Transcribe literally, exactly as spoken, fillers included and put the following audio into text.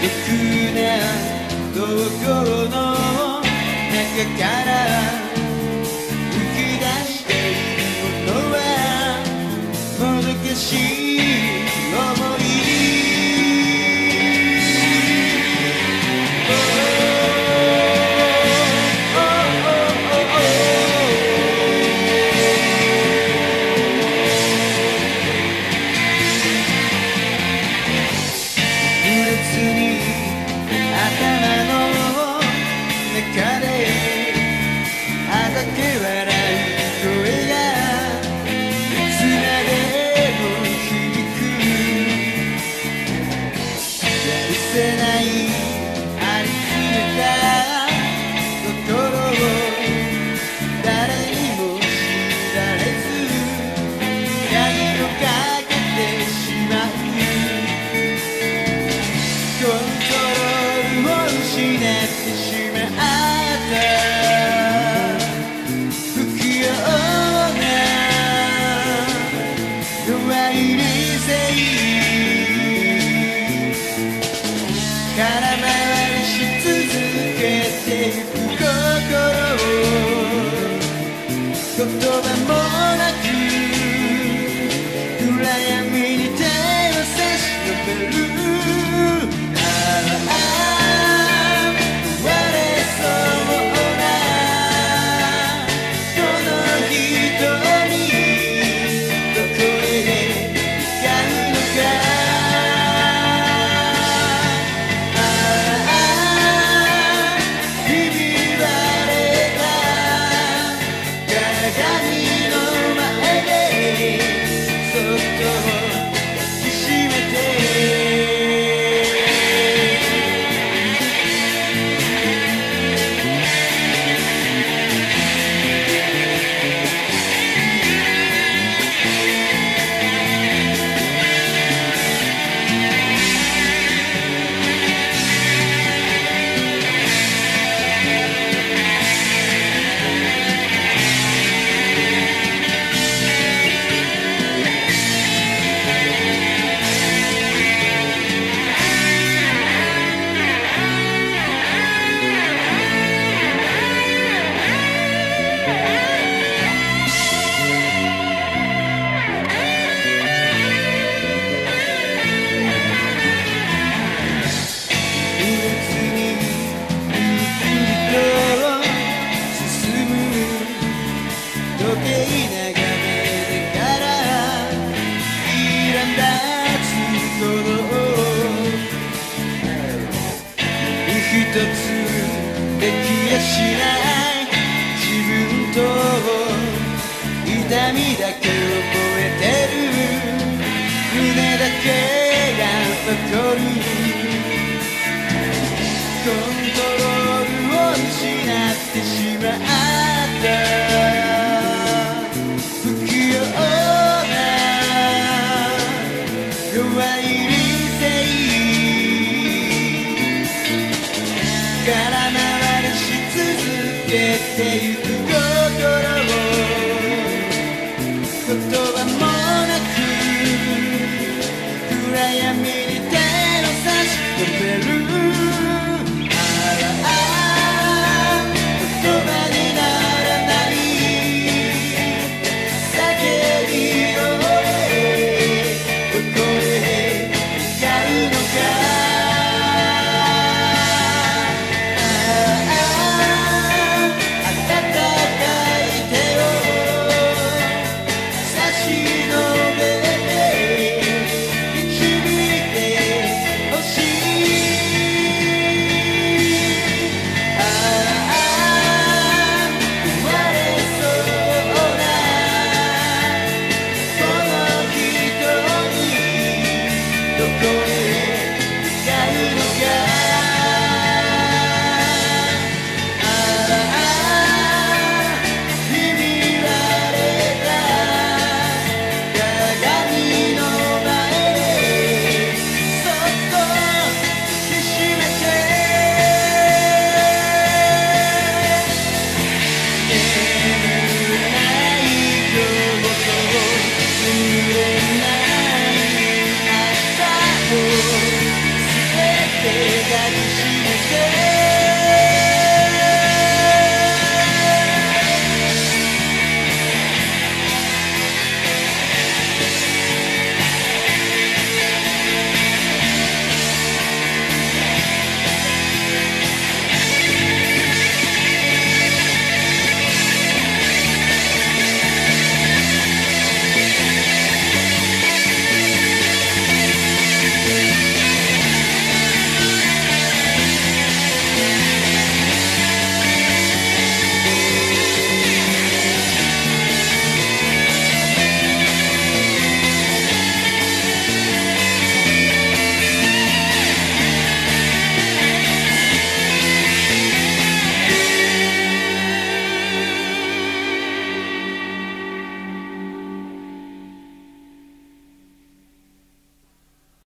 僕な瞳孔の中から吹き出しているものはもどかしい想い言葉もなく暗闇に手を差し伸べる一つできやしない自分と痛みだけ覚えてる胸だけが残るコントロールを失ってしまった不器用な弱い理性空回りし続けてゆく心を言葉もなく暗闇に手を差し伸べるああ言葉にならない叫び声どこへ向かうのかどこ